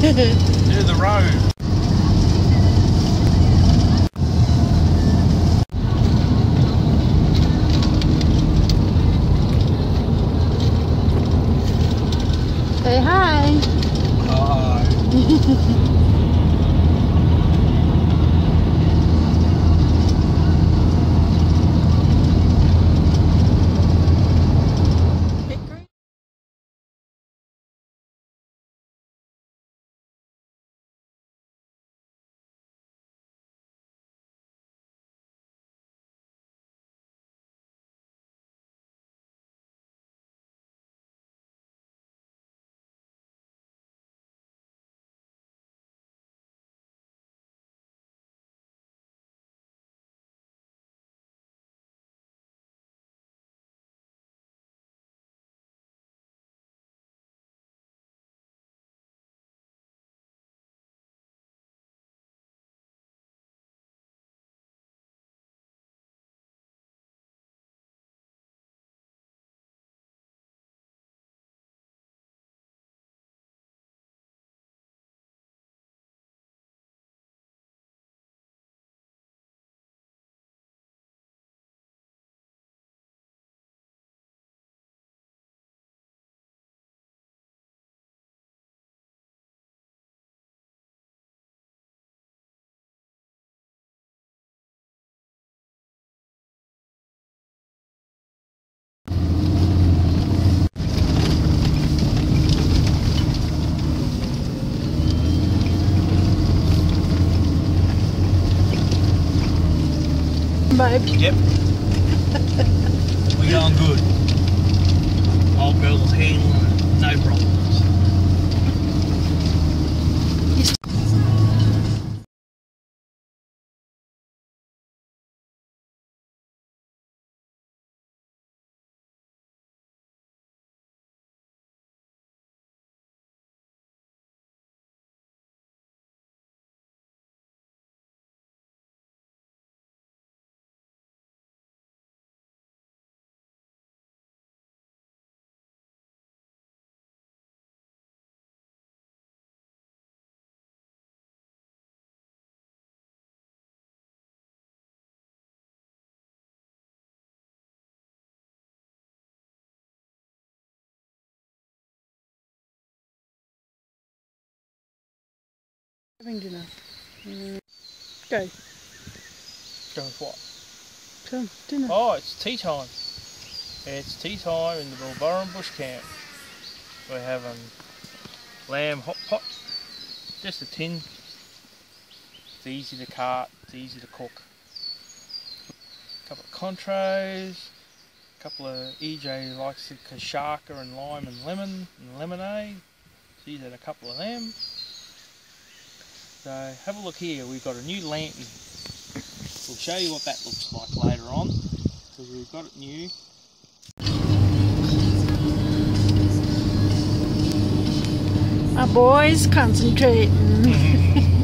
Do the road. Say hi. Hi. Babe. Yep. We're going good. Old girl's handling it, no problems. Having dinner. Go. Go with what? Come, dinner. Oh, it's tea time. It's tea time in the Bilburren Bush Camp. We're having lamb hot pot. Just a tin. It's easy to cart, it's easy to cook. A couple of contras. A couple of EJ likes the kashaka and lime and lemon and lemonade. So he's had a couple of them. So have a look here, we've got a new lantern. We'll show you what that looks like later on, because we've got it new. Our boys concentrating.